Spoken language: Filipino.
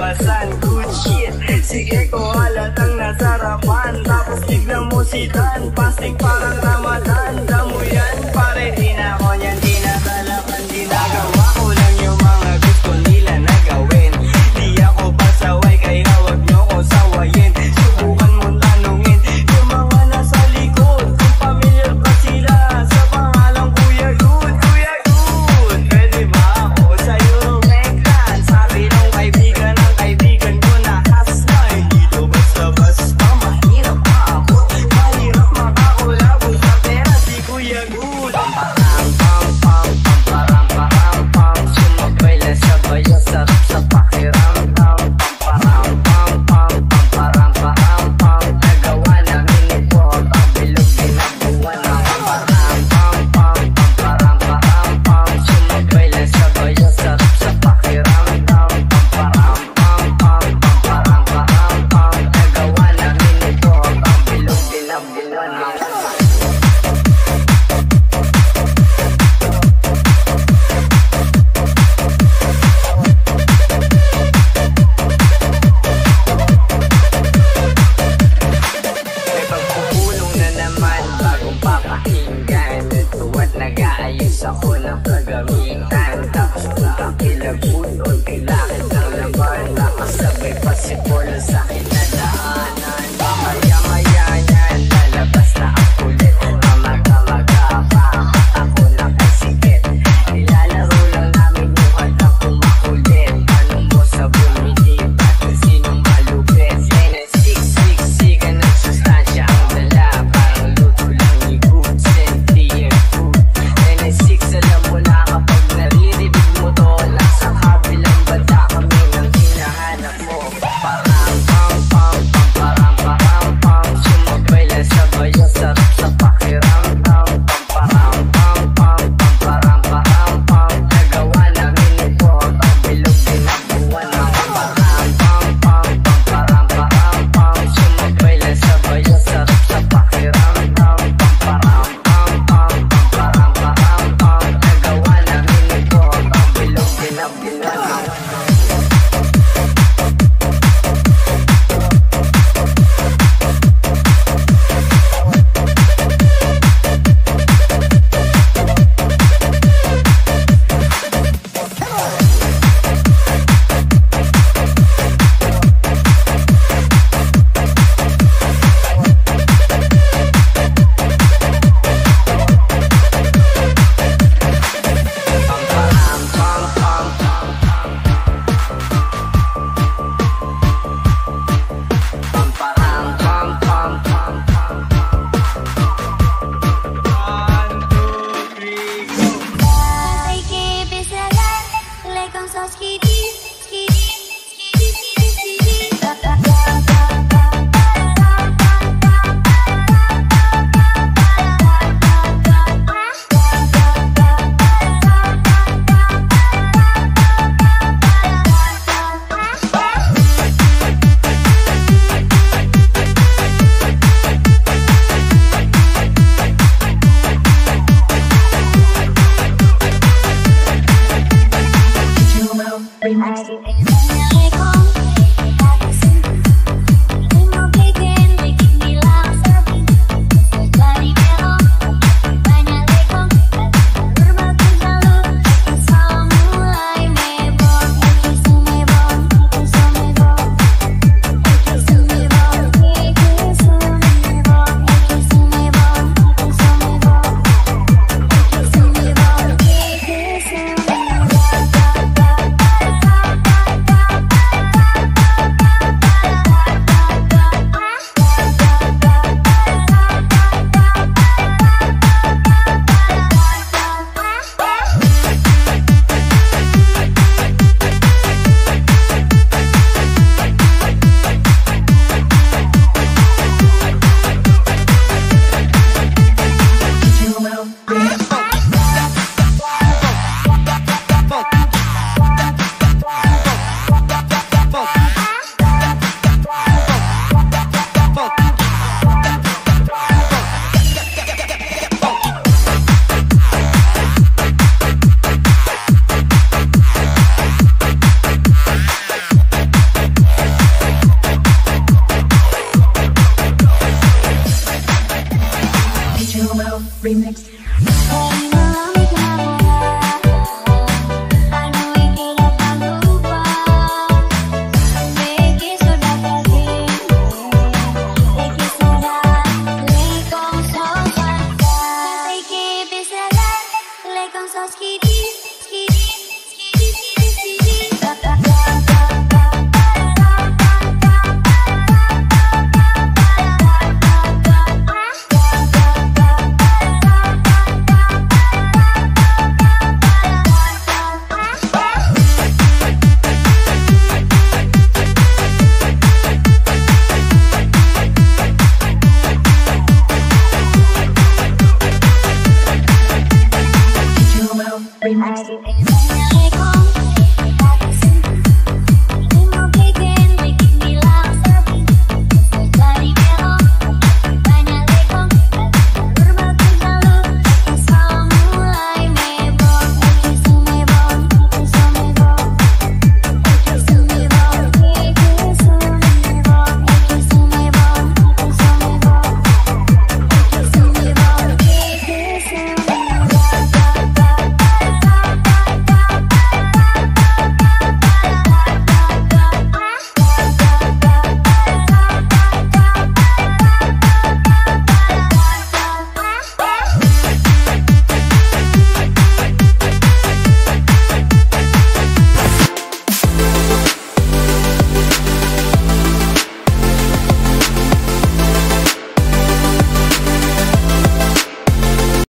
labasan. Good shit, sige ko halatang nasarapan. Tapos tignan mo si Dan, pasig parang Ramadan. Damo yan, pare di na ako niyan, di na talakan. Ginagawa ko lang yung mga gusto nila na gawin. Di ako pasaway, kaya wag nyo ko sawayin. Subukan mo tanungin yung mga nasa likod kung familiar pa sila sa pangalang Kuya Good. Kuya Good, pwede ba ako sa'yo meklan? Sabi ng kaibigan ko na haslay. Dito basta-basta mahirap ako, mahirap makakulabog sa pera si Kuya Good. Pam-pam-pam-pam-pam-pam-pam, sumabay lang sabay ang sarap sa pakiramdam. Pam-pam-pam-pam-pam-pam, nagawa namin ito ang bilog ginagawa na. Pam-pam-pam-pam-pam-pam, sumabay lang sabay ang sarap sa pakiramdam. Pam-pam-pam-pam-pam-pam, nagawa namin ito ang bilog ginagawa na. May pagpupulong na naman bagong papakinggan. Tuwa't nag-aayos ako ng kagamitan. Tapos kung kakilabunod, kailangan ng laman. Nakasabay pa si Polo sa kinadaanan. Mamaya-maya yan, lalabas na ang kulit. Mamag-amaga pa ang mata ko nakasikip. Nilalaro lang namin yung anak kong makulit. Tanong mo sa bumilip at kung sinong malupit. Siksiksikan ng sustansya ang dala. Parang luto lang ni Good, sentient food. 96, alam mo na kapag naririnig mo to, nasa kabilang banda kami nang hinahanap mo. Parang-pam-pam-pam-pam-pam-pam, sumabay lang sabay ang sarap sa pakiramdam. Parang-pam-pam-pam-pam-pam, nagawa namin ito ang bilog ginagawa na. Parang-pam-pam-pam-pam-pam, sumabay lang sabay ang sarap sa pakiramdam. Parang-pam-pam-pam-pam-pam, nagawa namin ito ang bilog ginagawa na. I